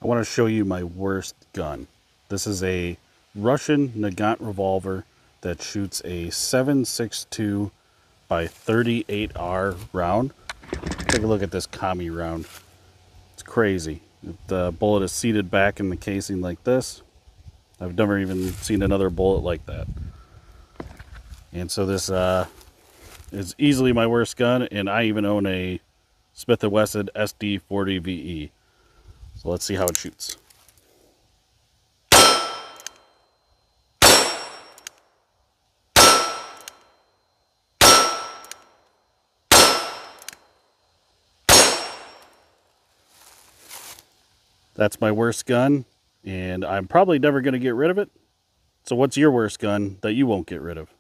I want to show you my worst gun. This is a Russian Nagant revolver that shoots a 7.62 by 38R round. Take a look at this commie round. It's crazy. The bullet is seated back in the casing like this. I've never even seen another bullet like that. And so this is easily my worst gun, and I even own a Smith & Wesson SD40 VE. So let's see how it shoots. That's my worst gun, and I'm probably never going to get rid of it. So what's your worst gun that you won't get rid of?